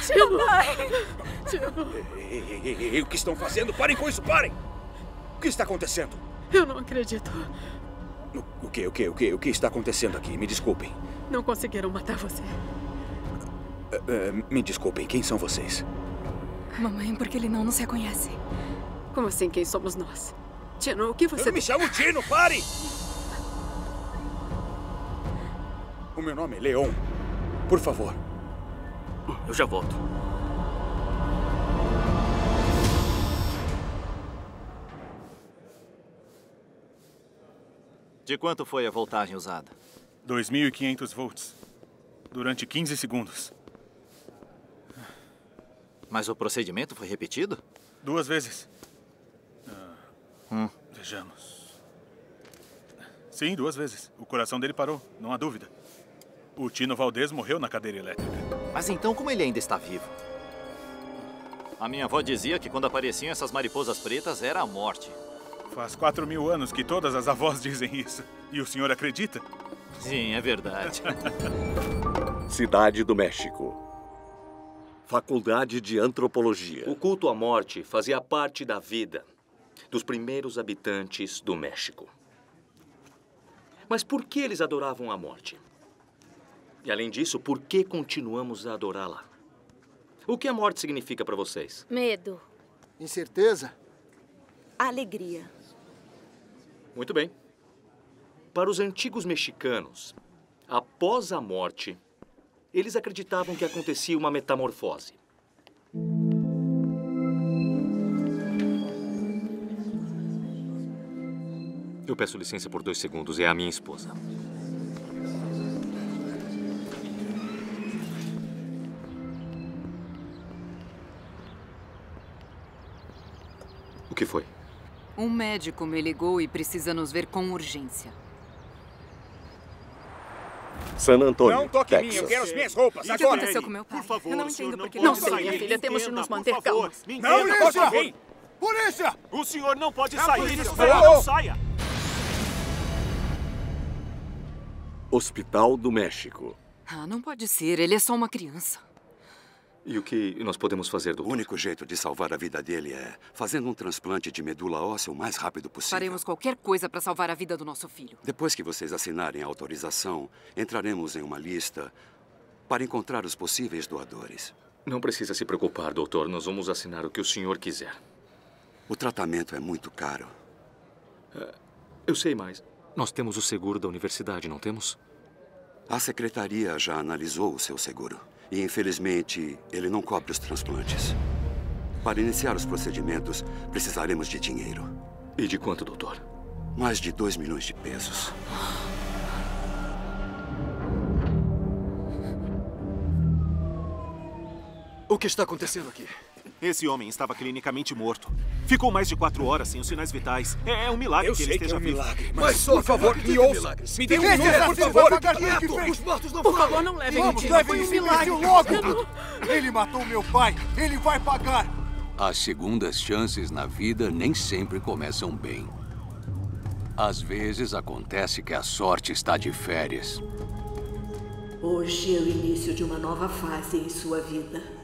Tino! Ei, o que estão fazendo? Parem com isso, parem! O que está acontecendo? Eu não acredito. O que está acontecendo aqui? Me desculpem. Não conseguiram matar você. Me desculpem, quem são vocês? Mamãe, por que ele não nos reconhece? Como assim, quem somos nós? Tino, o que você... Eu me chamo Tino, pare! O meu nome é Leon. Por favor. Eu já volto. De quanto foi a voltagem usada? 2.500 volts. Durante 15 segundos. Mas o procedimento foi repetido? 2 vezes. Vejamos. Sim, 2 vezes. O coração dele parou, não há dúvida. O Tino Valdez morreu na cadeira elétrica. Mas então como ele ainda está vivo? A minha avó dizia que quando apareciam essas mariposas pretas era a morte. Faz 4.000 anos que todas as avós dizem isso. E o senhor acredita? Sim, é verdade. Cidade do México. Faculdade de Antropologia. O culto à morte fazia parte da vida dos primeiros habitantes do México. Mas por que eles adoravam a morte? E além disso, por que continuamos a adorá-la? O que a morte significa para vocês? Medo. Incerteza. Alegria. Muito bem. Para os antigos mexicanos, após a morte, eles acreditavam que acontecia uma metamorfose. Eu peço licença por 2 segundos. É a minha esposa. O que foi? Um médico me ligou e precisa nos ver com urgência. San Antônio, Não toque em mim, Texas. eu quero as minhas roupas, O que agora! aconteceu com meu pai? Por favor, eu não o senhor entendo não porque pode Não sei, minha sair. filha, temos de nos manter por favor. calmos. Me Não, entenda, polícia! por favor. Polícia! O senhor não pode É a sair. polícia! Espera, Alô? não saia. Hospital do México. Ah, não pode ser. Ele é só uma criança. E o que nós podemos fazer, O doutor? único jeito de salvar a vida dele é fazendo um transplante de medula óssea o mais rápido possível. Faremos qualquer coisa para salvar a vida do nosso filho. Depois que vocês assinarem a autorização, entraremos em uma lista para encontrar os possíveis doadores. Não precisa se preocupar, doutor. Nós vamos assinar o que o senhor quiser. O tratamento é muito caro. Eu sei mais. Nós temos o seguro da universidade, não temos? A secretaria já analisou o seu seguro. E, infelizmente, ele não cobre os transplantes. Para iniciar os procedimentos, precisaremos de dinheiro. E de quanto, doutor? Mais de 2 milhões de pesos. O que está acontecendo aqui? Esse homem estava clinicamente morto. Ficou mais de 4 horas sem os sinais vitais. É um milagre Eu que ele sei que é esteja um vivo. milagre, Mas só, por favor, me ouça. Me dê um Esse número, por assassino favor. vai pagar tudo que fez. Os mortos não Por falam. favor, não levem o Vamos, Tino. leve Foi um esse milagre. imbecil logo! Eu não- Ele matou meu pai. Ele vai pagar. As segundas chances na vida nem sempre começam bem. Às vezes acontece que a sorte está de férias. Hoje é o início de uma nova fase em sua vida.